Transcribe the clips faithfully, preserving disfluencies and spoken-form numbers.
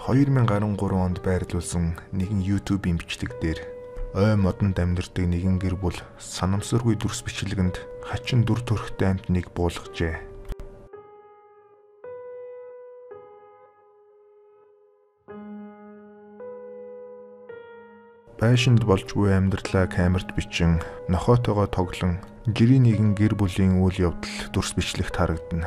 two thousand thirteen онд байрлуулсан нэгэн YouTube-ийн бичлэг дээр ой модонд амьдардаг нэгэн гэр бүл санамсаргүй дүрс бичлэгэнд хачин дүр төрхтэй амьтныг буулгажээ. Байшинд болж буй амьдралаа камерт бичин нохоотойгоо тоглон жирийн нэгэн гэр бүлийн үйл явдал дүрс бичлэгт харагдана.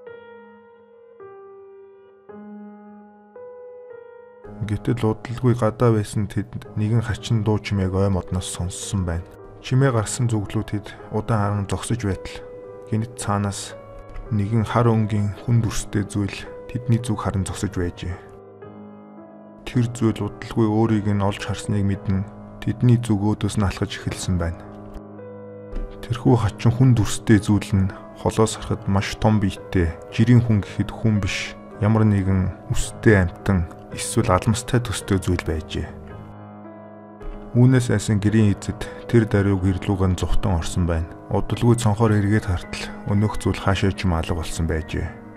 Гэтэл удалгүй гадаа байсан тэд нэгэн хачин дуу чимээг ой модноос сонссон байна. Чимээ гарсан зүглүүтэд удаан харан зогсож байтал гинт цаанаас нэгэн хар өнгийн хүн дүрстэй зүйл тэдний зүг харан зогсож байжээ. Тэр зүйл удалгүй өөрийг нь олж харсныг мэдэн тэдний зүг өөдөөс нь алхаж эхэлсэн байна. Тэрхүү хачин хүн дүрстэй зүйл нь холоос харахад маш том биетэй, жирийн хүн гэхэд хүн биш, ямар нэгэн үстэй амьтан эсвэл алмастай төстэй зүйл байжээ. Үүнээс айсан гэрийн эзэд тэр даруйг гэрлүүгэн зүхтэн орсон байна. Удалгүй цонхоор эргээд хартал өнөөх зүйл хаашаа ч юм алга болсон байжээ.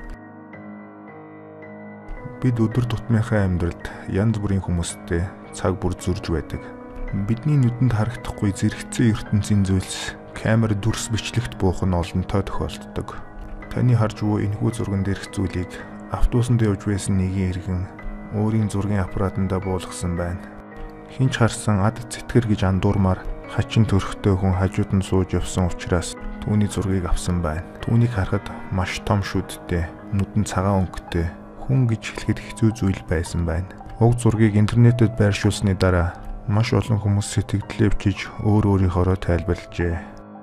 Бид өдөр тутмынхаа амьдралд янз бүрийн хүмүүстэй цаг бүр зөрж байдаг. Бидний нүдэнд харагдахгүй зэрэгцээ ертөнцийн зүйлс камер дүрс бичлэгт буух нь олонтой тохиолддог. Таны харж буй энэхүү зурган дээрх зүйлийг автобусанд явж байсан нэгэн иргэн өөрийн зургийн аппаратанда буулгасан байна. Хинч харсан ад цэтгэр гэж андуурмаар хачин төрхтэй хүн хажууд нь сууж явсан учраас түүний зургийг авсан байна. Түүнийг харахад маш том шүдтэй, нүдэн цагаан өнгөтэй, хүн гэж хэлэхэд хэцүү зүйл байсан байна. Уг зургийг интернетэд байршуулсны дараа маш олон хүмүүс сэтгэлдээ бичиж өөр өөрийнхоороо тайлбарлажээ.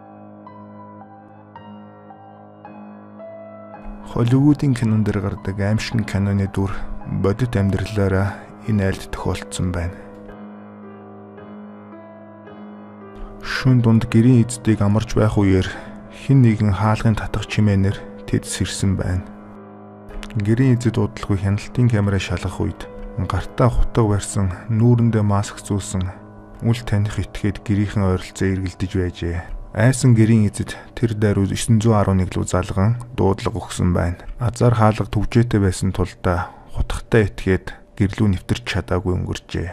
Холливуудын кинон дээр гардаг аимшиг киноны дүр бодит амьдралаараа энэ айлд тохиолдсон байна. Шүн дунд гэрийн эздийг амарч байх үеэр хэн нэгэн хаалгын татах чимээнээр тэд сэрсэн байна. Гэрийн эзэд удалгүй хяналтын камераа шалгах үед гартаа хутга барьсан, нүүрэндээ маск зүүлсэн үл таних этгээд гэрийнхэн ойролцоо эргэлдэж байжээ. Айсан гэрийн эзэд тэр даруй нine eleven руу залган дуудлага өгсөн байна. Азар хаалга төвжээтэй байсан тулдаа хутгатай этгээд гэрлүү нэвтэрч чадаагүй өнгөрчээ.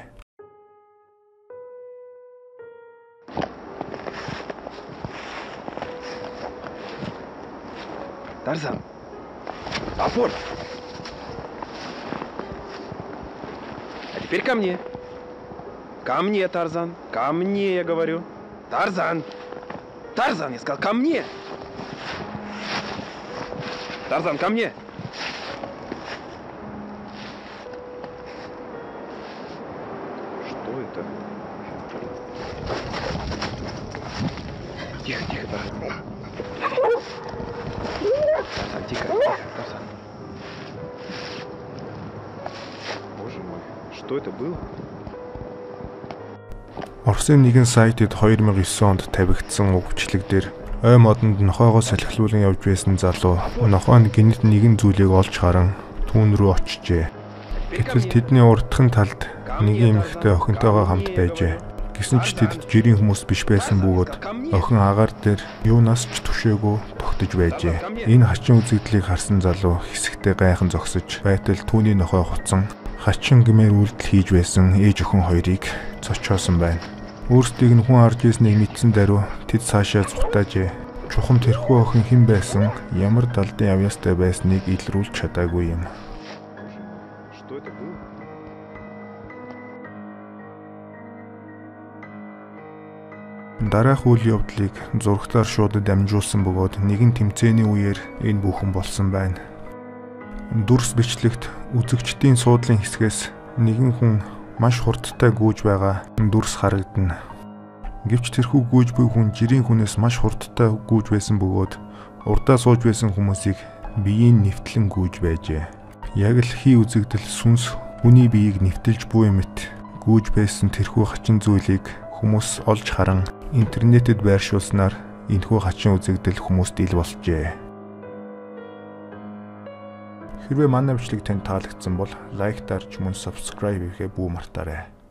Тарзан. Апор. А теперь ко мне. Ко мне, Тарзан. Ко мне, я говорю. Тарзан. Тарзан, я сказал, ко мне. Тарзан, ко мне. Что это? Тихо, тихо, Тарзан. Тарзан, тихо, тихо, Тарзан. Боже мой, что это было? Оросын нэгэн сайтад two thousand nine онд тавигдсан өгчлэг дээр ой модонд нохоогоо салхилуулан явж байсан залуу нохоо нь гинт нэгэн зүйлийг олж харан түүн рүү очжээ. Гэтэл тэдний урдхан талд нэгэн эмэгтэй охинтойгоо хамт байжээ. Гэсэн ч тэд жирийн хүмүүс биш байсан бөгөөд охин агаар дээр юунаас ч түшээгүй тогтож байжээ. Энэ хачин үзэгдлийг харсан залуу хэсэгтээ гайхан зогсож байтал түүний нохой хуцсан хачин гэмээр үйлдэл хийж байсан ээж охин хоёрыг цочоосон байна. Өөрсдийг нь хүн харж ирснийг мэдсэн даруй тэд цаашаа зүхтаажээ. Чухам тэрхүү охин хэн байсан, ямар далдын авьяастай байсныг илрүүлж чадаагүй юм. Что это было? Дараах үйл явдлыг зурагтаар шууд дамжуулсан бөгөөд нэгэн тэмцээний үеэр энэ бүхэн болсон байна. Дүрс бичлэгт үзэгчдийн суудлын хэсгээс нэгэн хүн маш хурдтай гүйж байгаа дүрс харагдана. Гэвч тэрхүү гүйж буй хүн жирийн хүнээс маш хурдтай гүйж байсан бөгөөд урдаа сууж байсан хүмүүсийг биеийн нэвтлэн гүйж байжээ. Яг л хий үзэгдэл сүнс хүний биеийг нэвтэлж буй мэт гүйж байсан тэрхүү хачин зүйлийг хүмүүс олж харан интернетэд байршуулснаар энэхүү хачин үзэгдэл хүмүүст ил болжээ. Хэрвээ манай бичлэг танд таалагдсан бол лайк дарж мөн subscribe хийхээ бүү мартаарай.